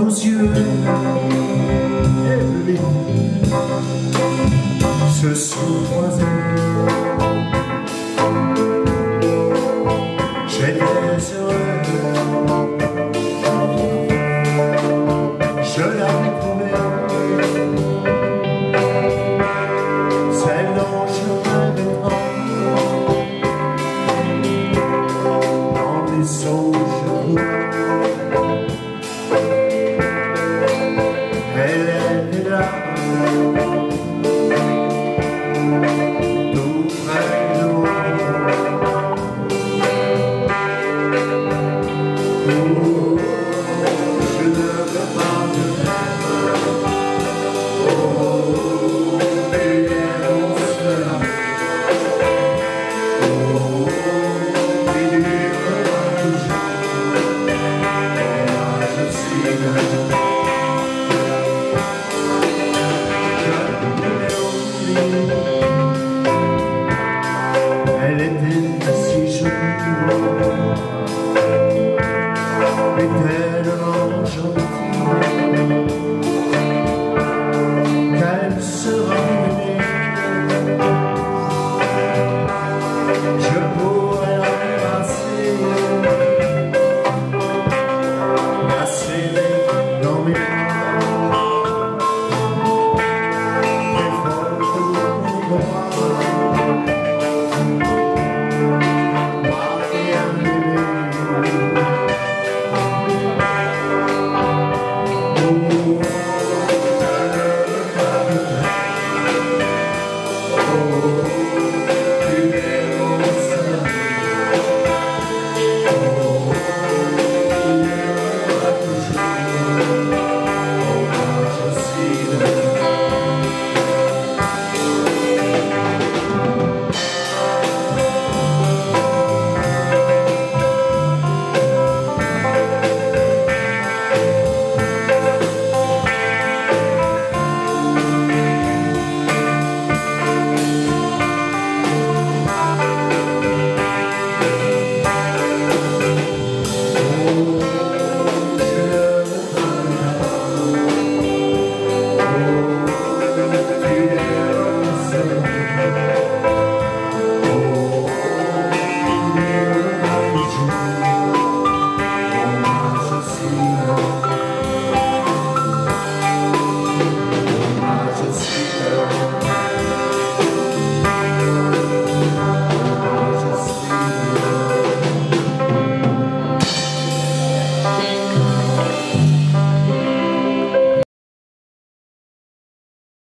nos yeux se sont croisés. J'étais heureux, je l'avais trouvé, celle dont je rêvais tant, dans mes songes elle était là, tout près de moi. Oh, je ne veux pas de rêve. Oh, mais on sera. Oh, il durera toujours. Et là, je suis là. Elle était si jolie.